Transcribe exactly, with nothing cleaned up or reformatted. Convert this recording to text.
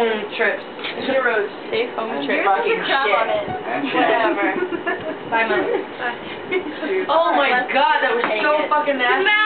home trips. Heroes. Safe home And trip. fucking Good job shit. on it. And shit. Whatever. Bye, Mom. Oh my god, that was so fucking nasty.